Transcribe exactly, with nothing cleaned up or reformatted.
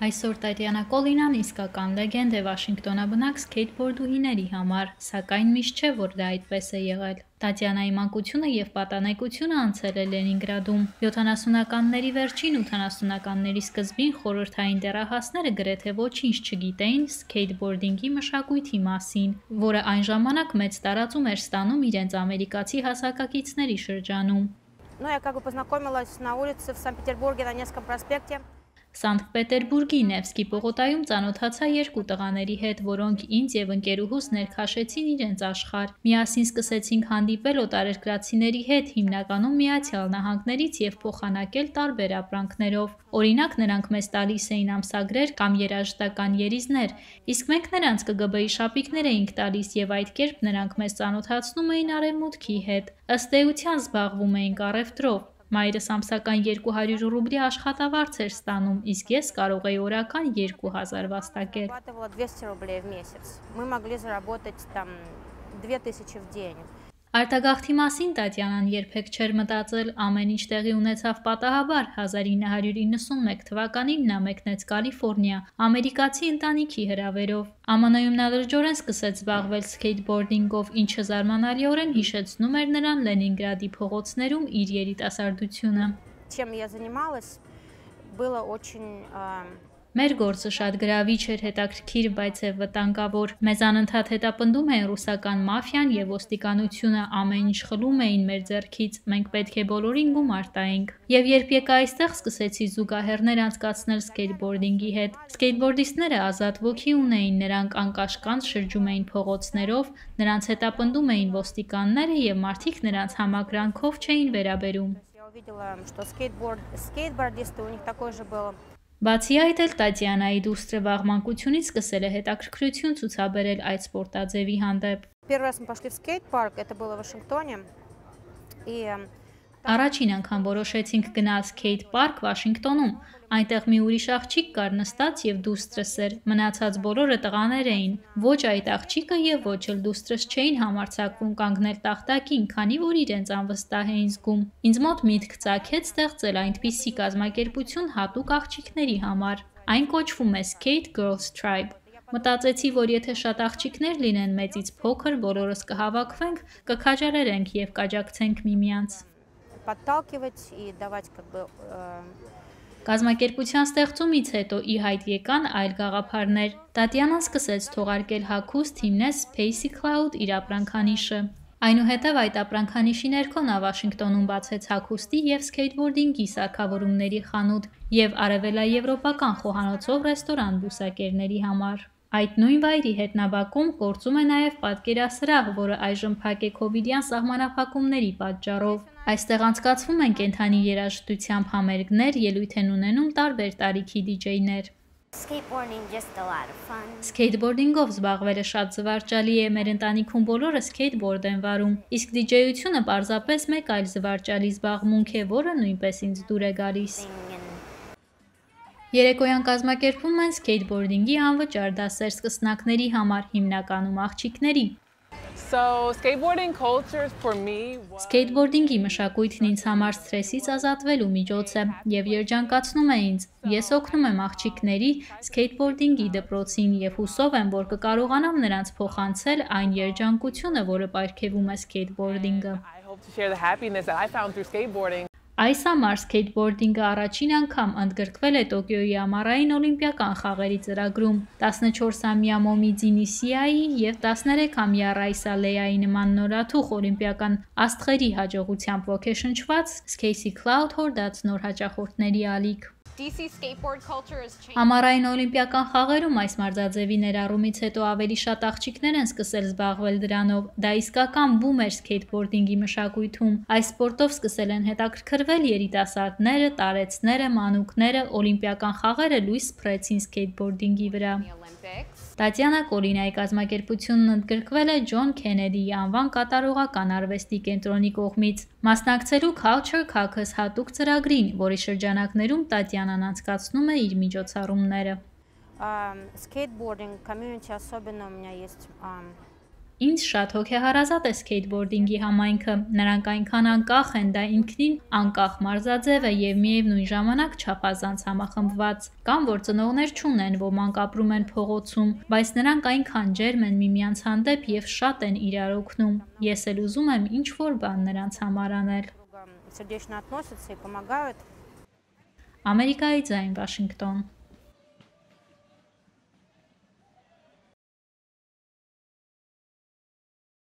Այսօր Տատյանա Կոլինան իսկական լեգենդ է Վաշինգտոնաբնակ սքեյթբորդուհիների համար, սակայն միշտ չէ, որ դա այդպես է եղել։ Տատյանայի մանկությունը և պատանեկությունը անցել է Լենինգրադում։ յոթանասունականների վերջին ութանասունականների սկզբին խորհրդային դեռահասները գրեթե ոչինչ չգիտեին սքեյթբորդինգի մշակույթի մասին, որը այն ժամանակ մեծ տարածում էր ստանում իրենց ամերիկացի հասակակիցների շրջանում։ Ну, я как бы познакомилась на улице в Санкт-Петербурге на Невском проспекте. Սանկտ Պետերբուրգի Նևսկի պողոտայում ծանոթացա երկու տղաների հետ, որոնք ինձ և ընկերուհուս ներքաշեցին իրենց աշխարհ։ Միասին սկսեցինք հանդիպել օտարերկրացիների հետ, հիմնականում Միացյալ Նահանգներից և փոխանակել տարբեր ապրանքներով։ Օրինակ, նրանք մեզ տալիս էին ամսագրեր կամ երաժշտական երիզներ, իսկ մենք նրանց Կ Գ Բ-ի շապիկներ էինք տալիս և այդ կերպ նրանք մեզ ծանոթացնում էին Արևմուտքի հետ։ Ըստ էության զբաղվում էինք առևտրով։ Մայրս ամսական երկու հարյուր ռուբլի աշխատավարձ էր ստանում, իսկ ես կարող էի օրական երկու հազար վաստակել։ Արտագաղթի մասին Տատյանան երբեք չէր մտածել, ամեն ինչ տեղի ունեցավ պատահաբար։ հազար ինը հարյուր իննսունմեկ թվականին նա մեկնեց Կալիֆոռնիա, ամերիկացի ընտանիքի հրավերով։ Ամն Ում նա լրջորեն սկսեց զբաղվել սքեյթբորդինգով, ինչը զարմանալիորեն հիշեցնում էր նրան Լենինգրադի փողոցներում իր երիտասարդությունը։ Մեր գործը շատ գրավիչ էր, հետաքրքիր, բայց և վտանգավոր։ Մեզ անընդհատ հետապնդում էին ռուսական մաֆիան և ոստիկանությունը, ամեն ինչ խլում էին մեր ձեռքից, մենք պետք է բոլորին գումար տայինք։ Եվ երբ եկա այստեղ, սկսեցի զուգահեռներ անցկացնել սքեյթբորդինգի հետ։ Սքեյթբորդիստները ազատ ոգի ունեին, նրանք անկաշկանդ շրջում էին փողոցներով, նրանց հետապնդում էին ոստիկանները և մարդիկ նրանց համակրանքով չէին վերաբերում։ Բացի այդ էլ Տատյանայի դուստրը վաղ մանկությունից սկսել է հետաքրքրություն ցուցաբերել այդ սպորտաձևի հանդեպ։ Առաջին անգամ որոշեցինք գնալ սքեյթ պարկ Վաշինգտոնում։ Այնտեղ մի ուրիշ աղջիկ կար նստած և դուստրս էր, մնացած բոլորը տղաներ էին։ Ոչ այդ աղջիկը և ոչ էլ դուստրս չէին համարձակվում կանգնել տախտակին, քանի որ իրենց անվստահ էին զգում։ Ինձ մոտ միտք ծագեց ստեղծել այնպիսի կազմակերպություն հատուկ աղջիկների համար։ Այն կոչվում է Skate Girls Tribe։ Մտածեցի, որ եթե շատ աղջիկներ լինեն մեծից փոքր, բոլորս կհավաքվենք, կքաջալերենք և կաջակցենք միմյանց։ Կազմակերպության ստեղծումից հետո ի հայտ եկան այլ գաղափարներ։ Տատյանան սկսեց թողարկել հագուստ, հիմնեց Spacey Cloud իր ապրանքանիշը։ Այնուհետև այդ ապրանքանիշի ներքո նա Վաշինգտոնում բացեց հագուստի և սքեյթբորդինգի սարքավորումների խանութ և արևելաեվրոպական խոհանոցով ռեստորան բուսակերների համար։ Այդ նույն վայրի հետնաբակում գործում է նաև պատկերասրահ, որը այժմ փակ է քովիդյան սահմանափակումների պատճառով։ Այստեղ անցկացվում են կենդանի երաժշտությամբ համերգներ, ելույթ են ունենում տարբեր տարիքի դիջեյներ։ Սքեյթբորդինգով զբաղվելը շատ զվարճալի է, մեր ընտանիքում բոլորը սքեյթբորդ են վարում, իսկ դիջեյությունը պարզապես մեկ այլ զվարճալի զբաղմունք է, որը նույնպես ինձ դուր է գալիս։ Երեկոյան կազմակերպվում են սքեյթբորդինգի անվճար դասեր սկսնակների համար, հիմնականում աղջիկների։ Սքեյթբորդինգի մշակույթն ինձ համար սթրեսից ազատվելու միջոց է և երջանկացնում է ինձ։ Ես օգնում եմ աղջիկների սքեյթբորդինգի դպրոցին և հուսով եմ, որ կկարողանամ նրանց փոխանցել այն երջանկությունը, որը պարգևում է սքեյթբորդինգը։ Այս ամառ սքեյթբորդինգը առաջին անգամ ընդգրկվել է Տոկիոյի ամառային օլիմպիական խաղերի ծրագրում։ տասնչորսամյա Մոմիդզի Նիսիայի և տասներեքամյա Ռայսա Լեայի նման նորաթուխ օլիմպիական աստղերի հաջողությամբ ոգեշնչված Spacey Cloud հորդաց նոր հաճախորդների ալիք։ Ամառային օլիմպիական խաղերում այս մարզաձևի ներառումից հետո ավելի շատ աղջիկներ են սկսել զբաղվել դրանով։ Դա իսկական բում էր սքեյթբորդինգի մշակույթում։ Այս սպորտով սկսել են հետաքրքրվել երիտասարդները, տարեցները, մանուկները, օլիմպիական խաղերը լույս սփռեցին սքեյթբորդինգի վրա։ Տատյանա Կոլինայի կազմակերպությունն ընդգրկվել է Ջոն Քենեդիի անվան կատարողական արվեստի կենտրոնի կողմից, մասնակցելու Culture Caucus հատուկ ծրագրին, որի շրջանակներում Տատյանան անցկացնում է իր միջոցառումները։ Ինձ շատ հոգեհարազատ է սքեյթբորդինգի համայնքը, նրանք այնքան անկախ են, դա ինքնին անկախ մարզաձև է և միևնույն ժամանակ չափազանց համախմբված։ Կամ որ ծնողներ չունեն, ոմանք апրում են փողոցում, բայց նրանք այնքան ջերմ են միմյանց հանդեպ և շատ են իրար օգնում։ Ես էլ ուզում եմ ինչ-որ բան նրանց համար անել։ Сердечно относятся и помогают. Ամերիկայի ձայն, Վաշինգտոն։